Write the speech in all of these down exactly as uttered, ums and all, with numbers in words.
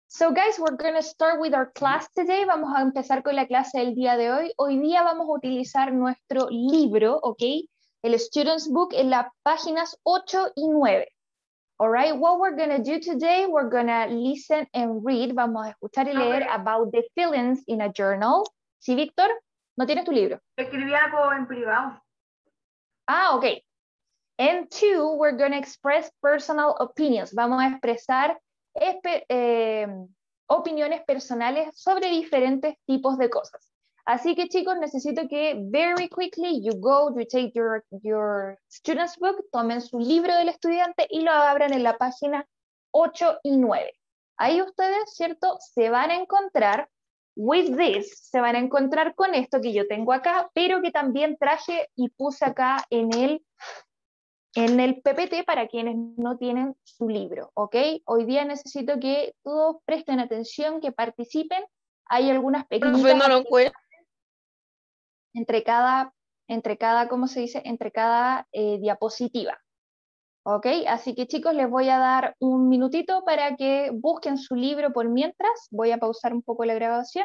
So guys, we're going to start with our class today. Vamos a empezar con la clase del día de hoy. Hoy día vamos a utilizar nuestro libro, ¿ok? El Student's Book en las páginas ocho y nueve. All right, what we're going to do today, we're going to listen and read. Vamos a escuchar y leer about the feelings in a journal. ¿Sí, Víctor? ¿No tienes tu libro? Escribí algo en privado. Ah, ok. And two, we're going to express personal opinions. Vamos a expresar eh, opiniones personales sobre diferentes tipos de cosas. Así que chicos, necesito que very quickly you go, you take your, your student's book, tomen su libro del estudiante y lo abran en la página ocho y nueve. Ahí ustedes, ¿cierto? Se van a encontrar with this, se van a encontrar con esto que yo tengo acá, pero que también traje y puse acá en el En el P P T para quienes no tienen su libro, ¿ok? Hoy día necesito que todos presten atención, que participen. Hay algunas pequeñitas no lo entre cada, entre cada, ¿cómo se dice? Entre cada eh, diapositiva, ¿ok? Así que chicos, les voy a dar un minutito para que busquen su libro por mientras. Voy a pausar un poco la grabación.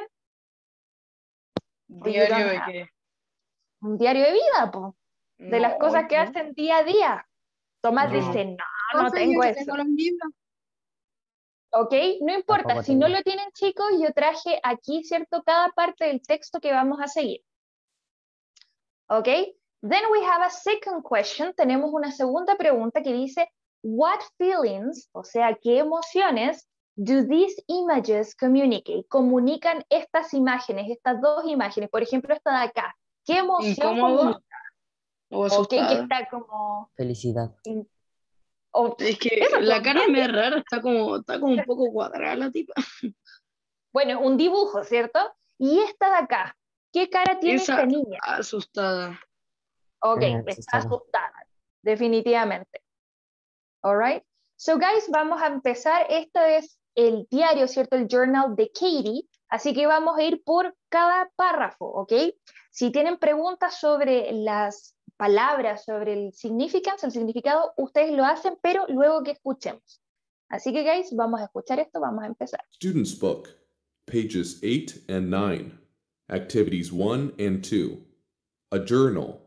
¿Diario de qué? Un diario de vida, po. De No, las cosas que no. hacen día a día. Tomás No. dice, no, no tengo yo eso. tengo los libros. ¿Ok? No importa, Tampoco si no tengo. lo tienen chicos, yo traje aquí, ¿cierto? Cada parte del texto que vamos a seguir. ¿Ok? Then we have a second question. Tenemos una segunda pregunta que dice, what feelings, o sea, ¿qué emociones do these images communicate? Comunican estas imágenes, estas dos imágenes. Por ejemplo, esta de acá. ¿Qué emoción ¿Incómodo? comunica? ¿O ¿Ok? Que asustada? está como... Felicidad. o- Es que eso la son cara es dos- media rara, está como, está como un poco cuadrada la tipa. Bueno, un dibujo, ¿cierto? Y esta de acá. ¿Qué cara tiene Esa esta niña? asustada. Ok, Eh, está asustada. asustada, definitivamente. All right. So guys, vamos a empezar. Este es el diario, ¿cierto? El journal de Katie. Así que vamos a ir por cada párrafo, ¿ok? Si tienen preguntas sobre las palabras, sobre el significance, el significado, ustedes lo hacen, pero luego que escuchemos. Así que guys, vamos a escuchar esto, vamos a empezar. Student's Book, pages eight and nine, activities one and two, a journal.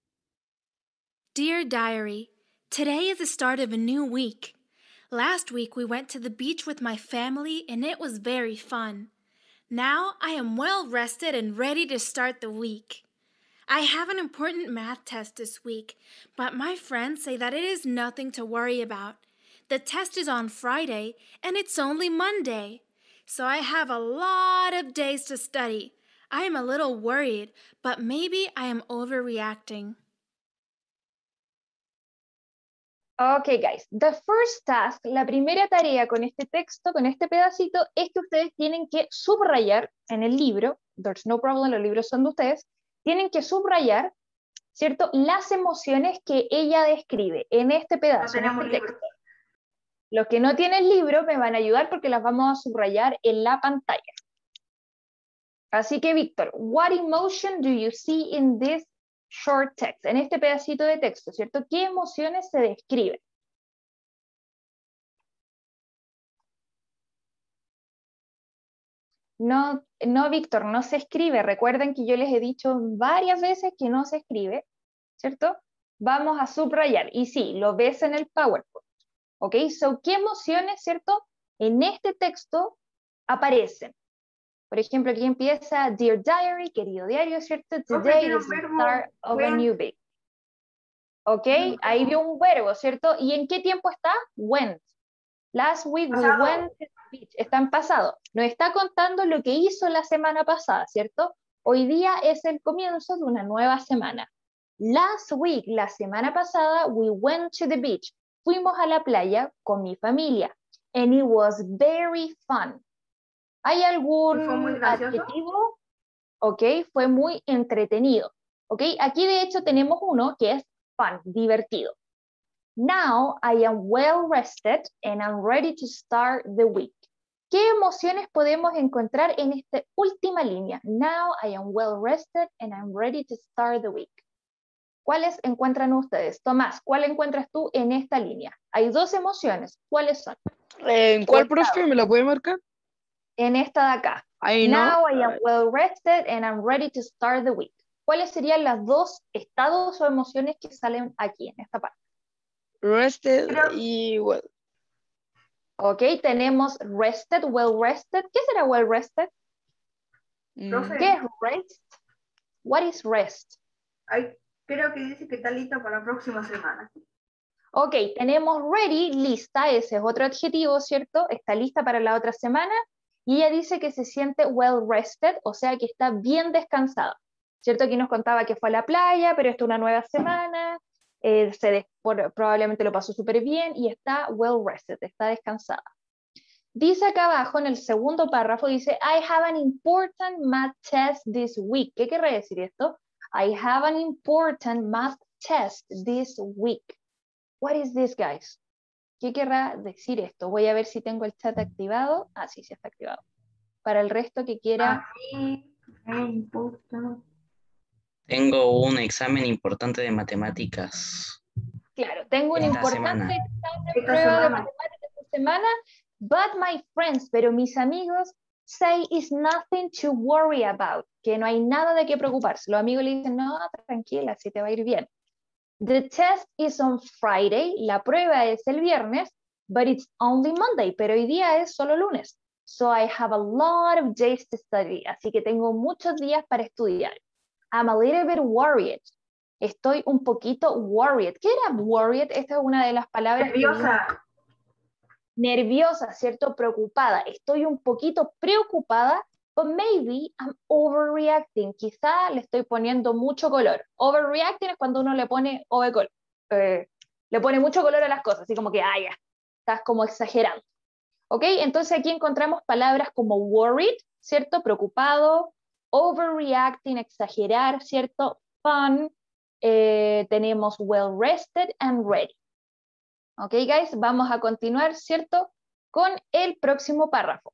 Dear Diary, today is the start of a new week. Last week we went to the beach with my family and it was very fun. Now I am well rested and ready to start the week. I have an important math test this week, but my friends say that it is nothing to worry about. The test is on Friday and it's only Monday. So I have a lot of days to study. I am a little worried, but maybe I am overreacting. Ok, guys, the first task, la primera tarea con este texto, con este pedacito, es que ustedes tienen que subrayar en el libro, there's no problem, los libros son de ustedes, tienen que subrayar, ¿cierto?, las emociones que ella describe en este No pedazo, en tenemos este libros. texto. Los que no tienen libro me van a ayudar porque las vamos a subrayar en la pantalla. Así que, Víctor, what emotion do you see in this short text? En este pedacito de texto, ¿cierto? ¿Qué emociones se describen? No, no, Víctor, no se escribe. Recuerden que yo les he dicho varias veces que no se escribe, ¿cierto? Vamos a subrayar. Y sí, lo ves en el PowerPoint. ¿Ok? So, ¿qué emociones, ¿cierto? En este texto aparecen. Por ejemplo, aquí empieza, Dear Diary, querido diario, ¿cierto? Today quiero is the verbo, start of a when. new week. ¿Ok? Ujú. Ahí vio un verbo, ¿cierto? ¿Y en qué tiempo está? Went. Last week we Pasado. went to the beach. Está en pasado. Nos está contando lo que hizo la semana pasada, ¿cierto? Hoy día es el comienzo de una nueva semana. Last week, la semana pasada, we went to the beach. Fuimos a la playa con mi familia. And it was very fun. ¿Hay algún ¿Y fue muy gracioso? adjetivo? Ok, fue muy entretenido. Ok, aquí de hecho tenemos uno que es fun, divertido. Now I am well rested and I'm ready to start the week. ¿Qué emociones podemos encontrar en esta última línea? Now I am well rested and I'm ready to start the week. ¿Cuáles encuentran ustedes? Tomás, ¿cuál encuentras tú en esta línea? Hay dos emociones. ¿Cuáles son? Eh, ¿En cuál, Gustavo. profe? ¿Me la puede marcar? En esta de acá. Ahí no. Now I am well rested and I'm ready to start the week. ¿Cuáles serían las dos estados o emociones que salen aquí en esta parte? Rested Creo- y well. Ok, tenemos rested, well rested. ¿Qué será well rested? Mm, Profe. ¿Qué es rest? What is rest? Ay, creo que dice que está listo para la próxima semana. Ok, tenemos ready, lista, ese es otro adjetivo, ¿cierto? Está lista para la otra semana y ella dice que se siente well rested, o sea que está bien descansada, ¿cierto? Aquí nos contaba que fue a la playa, pero esta es una nueva semana, eh, se des- por- probablemente lo pasó súper bien y está well rested, está descansada. Dice acá abajo en el segundo párrafo, dice, I have an important math test this week. ¿Qué quiere decir esto? I have an important math test this week. What is this, guys? ¿Qué querrá decir esto? Voy a ver si tengo el chat activado. Ah, sí, sí está activado. Para el resto que quiera. A mí me importa. Tengo un examen importante de matemáticas. Claro, tengo un Esta importante semana. examen, Esta prueba de semana. matemáticas esta semana, but my friends, pero mis amigos, say it's nothing to worry about, que no hay nada de qué preocuparse. Los amigos le dicen, no, tranquila, si te va a ir bien. The test is on Friday, la prueba es el viernes, but it's only Monday, pero hoy día es solo lunes. So I have a lot of days to study, así que tengo muchos días para estudiar. I'm a little bit worried. Estoy un poquito worried. ¿Qué era worried? Esta es una de las palabras que vimos. Nerviosa. Nerviosa, ¿cierto? Preocupada. Estoy un poquito preocupada, but maybe I'm overreacting. Quizá le estoy poniendo mucho color. Overreacting es cuando uno le pone overcolor. Eh, le pone mucho color a las cosas, así como que, ah, ya, estás como exagerando. ¿Ok? Entonces aquí encontramos palabras como worried, ¿cierto? Preocupado, overreacting, exagerar, ¿cierto? Fun, eh, tenemos well rested and ready. ¿Ok, guys? Vamos a continuar, ¿cierto? Con el próximo párrafo.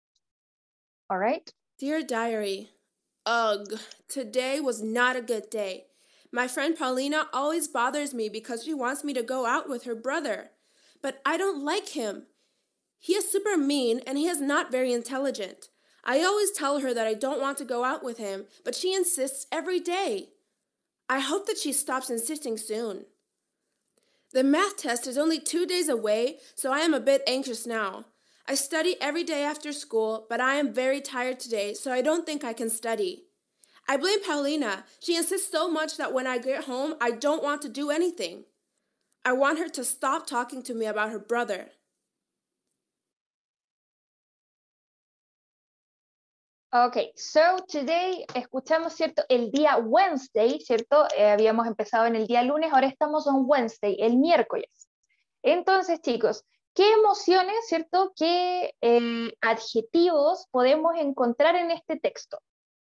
All right? Dear Diary, ugh, today was not a good day. My friend Paulina always bothers me because she wants me to go out with her brother. But I don't like him. He is super mean and he is not very intelligent. I always tell her that I don't want to go out with him, but she insists every day. I hope that she stops insisting soon. The math test is only two days away, so I am a bit anxious now. I study every day after school, but I am very tired today, so I don't think I can study. I blame Paulina. She insists so much that when I get home, I don't want to do anything. I want her to stop talking to me about her brother. Ok, so today escuchamos, ¿cierto? El día Wednesday, ¿cierto? Eh, habíamos empezado en el día lunes, ahora estamos en Wednesday, el miércoles. Entonces, chicos, ¿qué emociones, ¿cierto? ¿Qué eh, adjetivos podemos encontrar en este texto?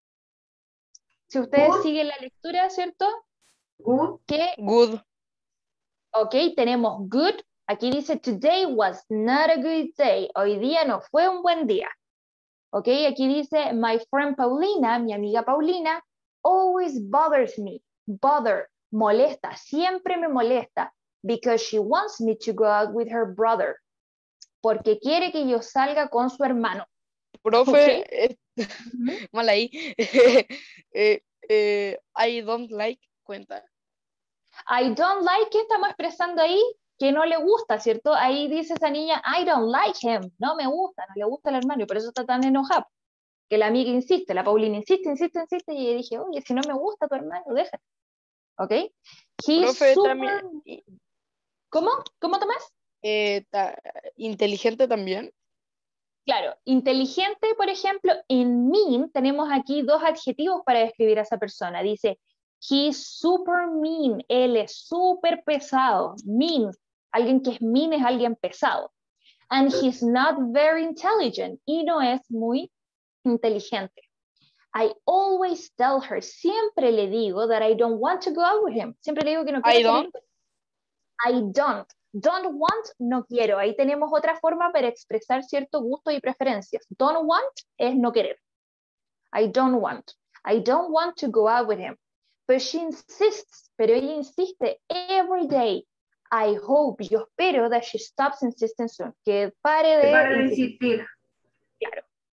Si ustedes Good. siguen la lectura, ¿cierto? Good. ¿Qué? Good. Ok, tenemos good. Aquí dice, today was not a good day. Hoy día no fue un buen día. Ok, aquí dice, my friend Paulina, mi amiga Paulina, always bothers me. Bother, molesta, siempre me molesta. Because she wants me to go out with her brother. Porque quiere que yo salga con su hermano. Profe, Ok. eh, Ujú. mal ahí. eh, eh, I don't like, cuenta. I don't like, ¿qué estamos expresando ahí? Que no le gusta, ¿cierto? Ahí dice esa niña, I don't like him, no me gusta, no le gusta el hermano, y por eso está tan enojado. Que la amiga insiste, la Paulina insiste, insiste, insiste, y yo dije, oye, si no me gusta tu hermano, déjalo. ¿Ok? He's Profe, super... también, i- ¿Cómo? ¿Cómo, Tomás? eh, ta- inteligente también. Claro, inteligente, por ejemplo, en mean tenemos aquí dos adjetivos para describir a esa persona. Dice, he's super mean, él es súper pesado. Mean, alguien que es mean es alguien pesado. And he's not very intelligent, y no es muy inteligente. I always tell her, siempre le digo that I don't want to go out with him. Siempre le digo que no quiero I salir. don't. I don't. Don't want, no quiero. Ahí tenemos otra forma para expresar cierto gusto y preferencias. Don't want es no querer. I don't want. I don't want to go out with him. But she insists, pero ella insiste every day. I hope, yo espero that she stops insisting soon. Que pare Que de pare de insistir. insistir. Claro.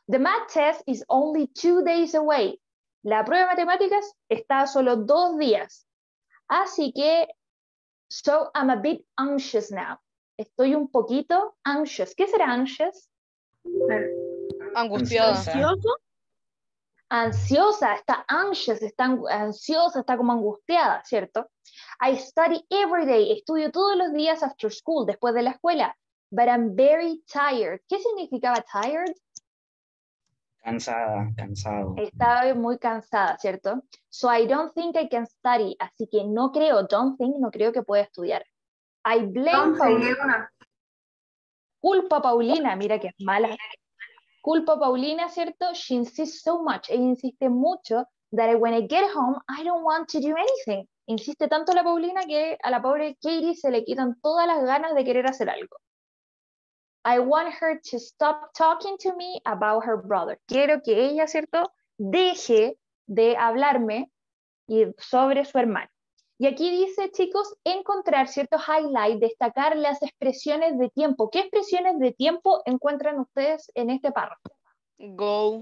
The math test is only two days away. La prueba de matemáticas está a solo dos días. Así que, so I'm a bit anxious now. Estoy un poquito anxious. ¿Qué será anxious? Angustiada. Ansiosa. Ansiosa, está anxious, está ansiosa, está como angustiada, ¿cierto? I study every day, estudio todos los días after school, después de la escuela. But I'm very tired. ¿Qué significaba tired? Cansada, cansado. Estaba muy cansada, ¿cierto? So I don't think I can study. Así que no creo, don't think, no creo que pueda estudiar. I blame Paulina. Culpa a Paulina, mira que es mala. Culpa a Paulina, ¿cierto? She insists so much. Ella insiste mucho that when I get home, I don't want to do anything. Insiste tanto la Paulina que a la pobre Katie se le quitan todas las ganas de querer hacer algo. I want her to stop talking to me about her brother. Quiero que ella, ¿cierto? Deje de hablarme y sobre su hermano. Y aquí dice, chicos, encontrar, ¿cierto? Highlight, destacar las expresiones de tiempo. ¿Qué expresiones de tiempo encuentran ustedes en este párrafo? Go.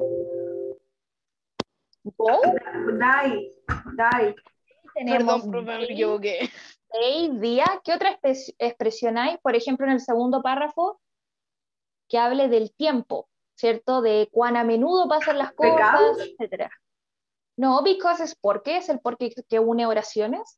Go. Die, die. Tenemos Perdón, profe, me day, equivoqué. day, día. ¿Qué otra expresión expresión hay? Por ejemplo, en el segundo párrafo, que hable del tiempo, ¿cierto? De cuán a menudo pasan las cosas, Because. etcétera. No, because es porque, es el porque que une oraciones.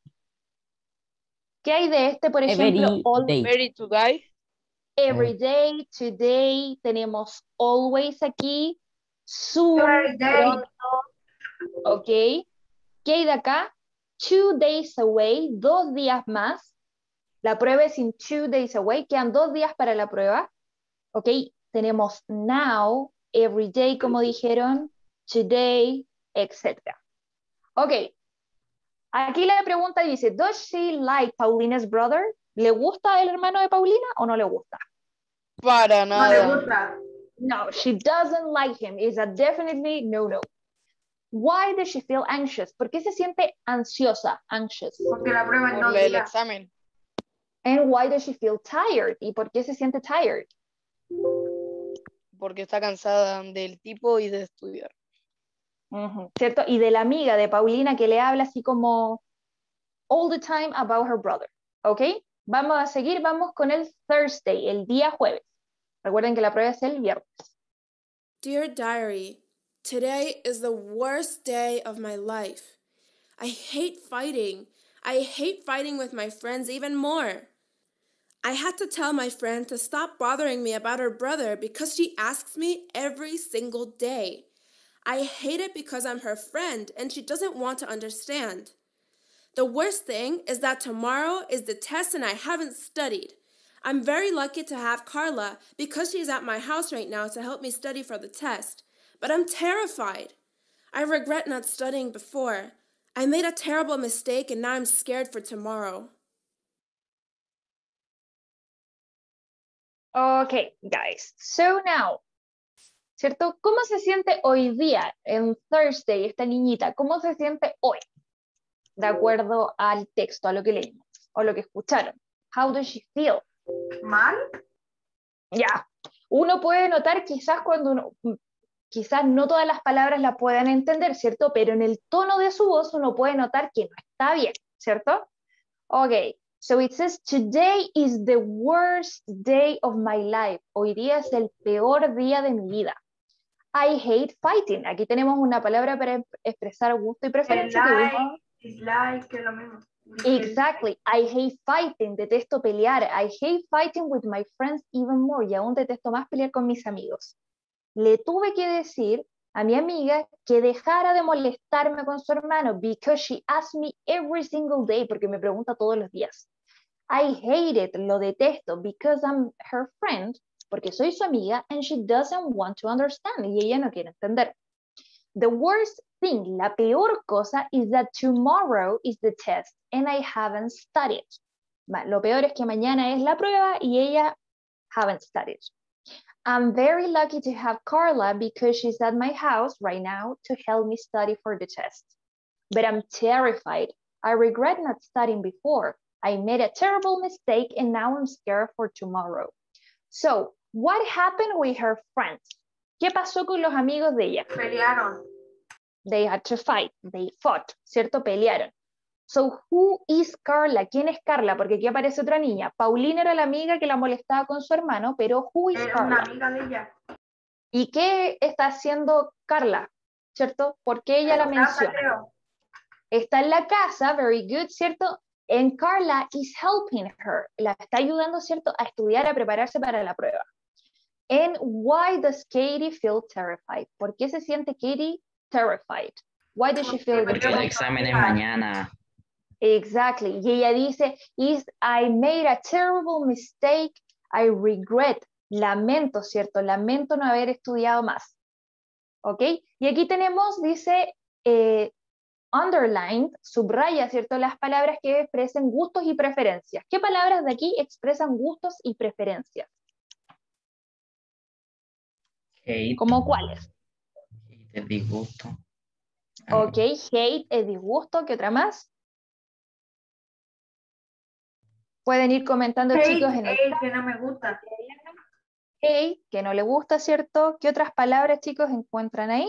¿Qué hay de este, por ejemplo? Every All, day. Very to guy. every day, today, tenemos always aquí, soon, Every day. pronto, ok. ¿Qué hay de acá? Two days away, dos días más. La prueba es in two days away, quedan dos días para la prueba. Ok, tenemos now, every day, como dijeron, today, etcétera. Ok, aquí la pregunta dice, does she like Paulina's brother? ¿Le gusta el hermano de Paulina o no le gusta? Para No le nada. gusta. No, she doesn't like him. It's a definitely no-no. Why does she feel anxious? ¿Por qué se siente ansiosa, anxious? Porque la prueba en Por dos el días. examen. And why does she feel tired? ¿Y por qué se siente tired? Porque está cansada del tipo y de estudiar. Ujú, ¿cierto? Y de la amiga de Paulina que le habla así como all the time about her brother. ¿Ok? Vamos a seguir, vamos con el Thursday, el día jueves. Recuerden que la prueba es el viernes. Dear Diary, today is the worst day of my life. I hate fighting. I hate fighting with my friends even more. I had to tell my friend to stop bothering me about her brother because she asks me every single day. I hate it because I'm her friend and she doesn't want to understand. The worst thing is that tomorrow is the test and I haven't studied. I'm very lucky to have Carla because she's at my house right now to help me study for the test. But I'm terrified. I regret not studying before. I made a terrible mistake and now I'm scared for tomorrow. Ok, guys. So now, ¿cierto? ¿Cómo se siente hoy día en Thursday esta niñita? ¿Cómo se siente hoy? De acuerdo al texto, a lo que leímos o lo que escucharon. How does she feel? ¿Mal? Ya, uno puede notar quizás cuando uno, quizás no todas las palabras las puedan entender, ¿cierto? Pero en el tono de su voz uno puede notar que no está bien, ¿cierto? Ok, so it says, today is the worst day of my life. Hoy día es el peor día de mi vida. I hate fighting. Aquí tenemos una palabra para expresar gusto y El preferencia. Que like, vimos. dislike, que es lo mismo. Exactly. I hate fighting. Detesto pelear. I hate fighting with my friends even more. Y aún detesto más pelear con mis amigos. Le tuve que decir a mi amiga que dejara de molestarme con su hermano because she asks me every single day, porque me pregunta todos los días. I hate it. Lo detesto because I'm her friend, porque soy su amiga and she doesn't want to understand. Y ella no quiere entender. The worst thing, la peor cosa, is that tomorrow is the test and I haven't studied. Lo peor es que mañana es la prueba y ella haven't studied. I'm very lucky to have Carla because she's at my house right now to help me study for the test. But I'm terrified. I regret not studying before. I made a terrible mistake and now I'm scared for tomorrow. So, what happened with her friends? ¿Qué pasó con los amigos de ella? Pelearon. They had to fight, they fought, ¿cierto? Pelearon. So, who is Carla? ¿Quién es Carla? Porque aquí aparece otra niña. Paulina era la amiga que la molestaba con su hermano, pero who is Era una Carla? amiga de ella. ¿Y qué está haciendo Carla? ¿Cierto? ¿Por qué ella la En casa, menciona? creo. Está en la casa, very good, ¿cierto? And Carla is helping her. La está ayudando, ¿cierto? A estudiar, a prepararse para la prueba. And why does Katie feel terrified? ¿Por qué se siente Katie terrified? Why does she feel Porque el terrified? examen es mañana. Exactly. Y ella dice, is I made a terrible mistake. I regret. Lamento, ¿cierto? Lamento no haber estudiado más. ¿Ok? Y aquí tenemos, dice, eh, underlined, subraya, ¿cierto? Las palabras que expresen gustos y preferencias. ¿Qué palabras de aquí expresan gustos y preferencias? Hate. ¿Cómo cuáles? Hate es disgusto. Ah, Ok, hate es disgusto. ¿Qué otra más? Pueden ir comentando, Hate, chicos, en el hate, chat. que no me gusta. Hate, que no le gusta, ¿cierto? ¿Qué otras palabras, chicos, encuentran ahí?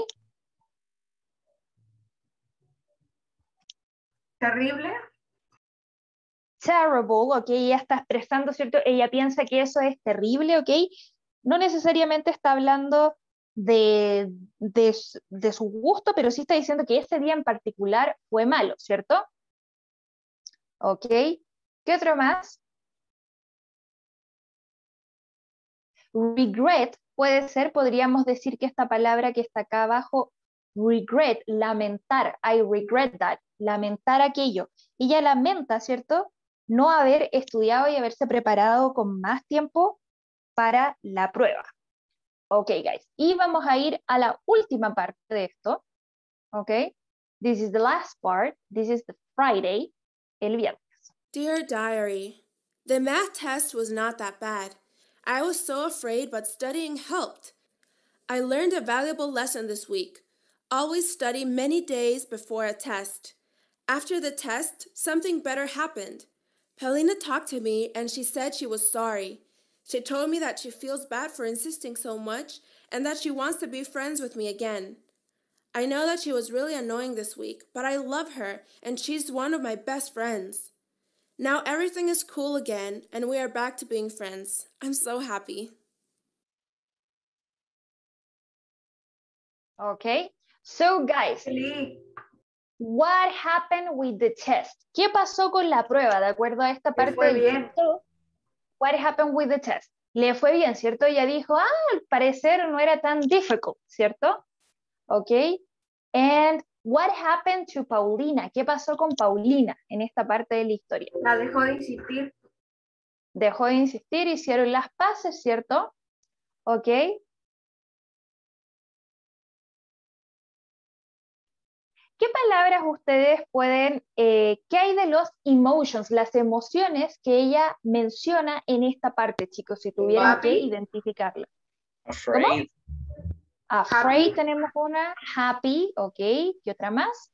Terrible. Terrible, ok, ella está expresando, ¿cierto? Ella piensa que eso es terrible, ok. No necesariamente está hablando de, de, su- de su gusto, pero sí está diciendo que ese día en particular fue malo, ¿cierto? Ok. ¿Qué otro más? Regret puede ser, podríamos decir que esta palabra que está acá abajo, regret, lamentar, I regret that, lamentar aquello. Ella lamenta, ¿cierto? No haber estudiado y haberse preparado con más tiempo para la prueba. Ok, guys. Y vamos a ir a la última parte de esto. Ok. This is the last part. This is the Friday, el viernes. Dear Diary, the math test was not that bad. I was so afraid, but studying helped. I learned a valuable lesson this week. Always study many days before a test. After the test, something better happened. Paulina talked to me and she said she was sorry. She told me that she feels bad for insisting so much and that she wants to be friends with me again. I know that she was really annoying this week, but I love her and she's one of my best friends. Now everything is cool again and we are back to being friends. I'm so happy. Ok. So, guys, Feliz. what happened with the test? ¿Qué pasó con la prueba? De acuerdo a esta Le parte fue del bien. texto, what happened with the test? Le fue bien, ¿cierto? Ella dijo, ah, al parecer no era tan difficult, ¿cierto? Ok. And what happened to Paulina? ¿Qué pasó con Paulina en esta parte de la historia? La dejó de insistir. Dejó de insistir, hicieron las paces, ¿cierto? Ok. ¿Qué palabras ustedes pueden, eh, qué hay de los emotions, las emociones que ella menciona en esta parte, chicos, si tuvieran que Happy. identificarla? afraid. Afraid Happy. tenemos una, happy, ok, ¿qué otra más?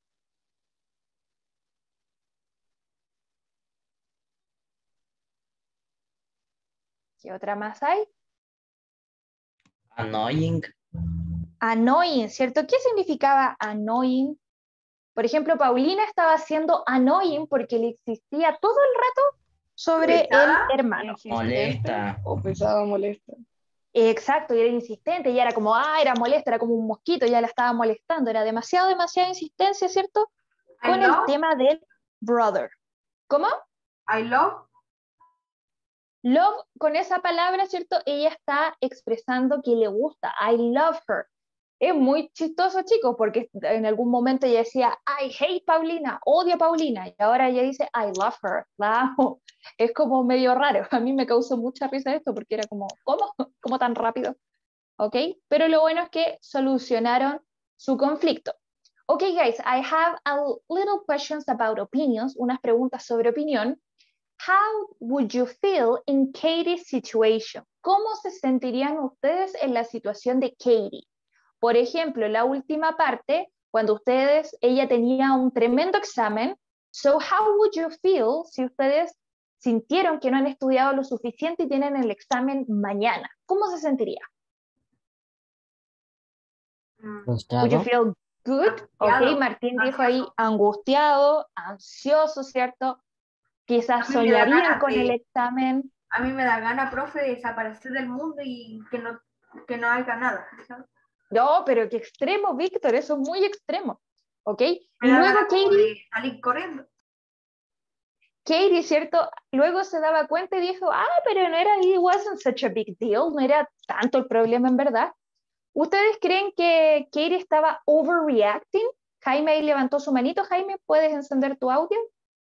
¿Qué otra más hay? Annoying. Annoying, ¿cierto? ¿Qué significaba annoying? Por ejemplo, Paulina estaba siendo annoying porque le existía todo el rato sobre ¿Pesada? el hermano. Insistente Molesta. O pesado, molesta. Exacto, y era insistente, y era como, ah, era molesta, era como un mosquito, ya la estaba molestando, era demasiado, demasiada insistencia, ¿cierto? I Con el love. tema del brother. ¿Cómo? I love. Love, con esa palabra, ¿cierto? Ella está expresando que le gusta, I love her. Es muy chistoso, chicos, porque en algún momento ella decía, I hate Paulina, odio a Paulina, y ahora ella dice, I love her, la amo. Es como medio raro, a mí me causó mucha risa esto, porque era como, ¿cómo? ¿Cómo tan rápido? ¿Ok? Pero lo bueno es que solucionaron su conflicto. Ok, guys, I have a little questions about opinions, unas preguntas sobre opinión. How would you feel in Katie's situation? ¿Cómo se sentirían ustedes en la situación de Katie? Por ejemplo, la última parte, cuando ustedes, ella tenía un tremendo examen, so how would you feel si ustedes sintieron que no han estudiado lo suficiente y tienen el examen mañana? ¿Cómo se sentiría? Would you Frustrado. feel good? Ok, Angustiado, Martín dijo ahí ansioso. angustiado, ansioso, ¿cierto? Quizás A mí me da soñarían ganas con el de- examen. A mí me da ganas, profe, de desaparecer del mundo y que no, que no haga nada. ¿sabes? No, pero qué extremo, Víctor, eso es muy extremo. ¿Ok? Y Me da luego ganas como Katie, de salir corriendo. Katie, ¿cierto? Luego se daba cuenta y dijo, ah, pero no era, it wasn't such a big deal, no era tanto el problema en verdad. ¿Ustedes creen que Katie estaba overreacting? Jaime ahí levantó su manito. Jaime, ¿puedes encender tu audio?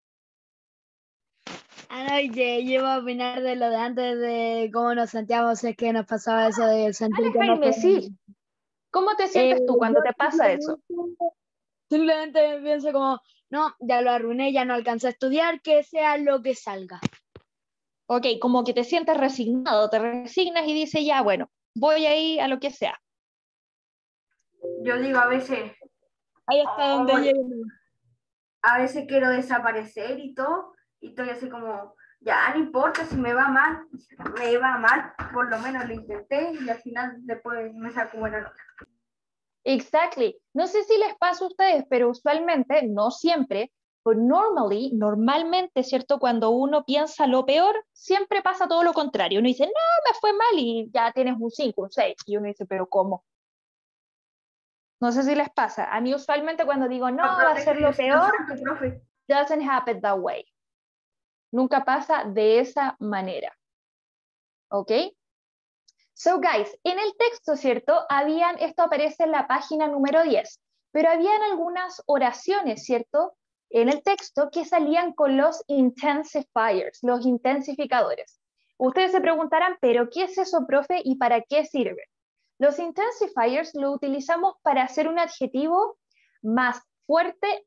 Ah, no, que yo iba a opinar de lo de antes de cómo nos sentíamos, es que nos pasaba eso de sentir Dale, que no Jaime, podíamos. sí. ¿Cómo te sientes Eh, tú cuando yo te pasa eso? Simplemente pienso como, no, ya lo arruiné, ya no alcancé a estudiar, que sea lo que salga. Ok, como que te sientes resignado, te resignas y dices, ya, bueno, voy ahí a lo que sea. Yo digo a veces, Ahí está donde Ay. llego. a veces quiero desaparecer y todo, y estoy así como, ya no importa si me va mal, me va mal, por lo menos lo intenté y al final después me saco buena nota. Exactly. No sé si les pasa a ustedes, pero usualmente, no siempre, but normally, normalmente, ¿cierto? Cuando uno piensa lo peor, siempre pasa todo lo contrario. Uno dice, no, me fue mal y ya tienes un cinco, un seis. Y uno dice, pero ¿cómo? No sé si les pasa. A mí usualmente cuando digo, no, va a ser lo peor, Profe. doesn't happen that way. Nunca pasa de esa manera. ¿Ok? So, guys, en el texto, ¿cierto? Habían, esto aparece en la página número diez, pero habían algunas oraciones, ¿cierto? En el texto que salían con los intensifiers, los intensificadores. Ustedes se preguntarán, ¿pero qué es eso, profe? ¿Y para qué sirve? Los intensifiers lo utilizamos para hacer un adjetivo más fuerte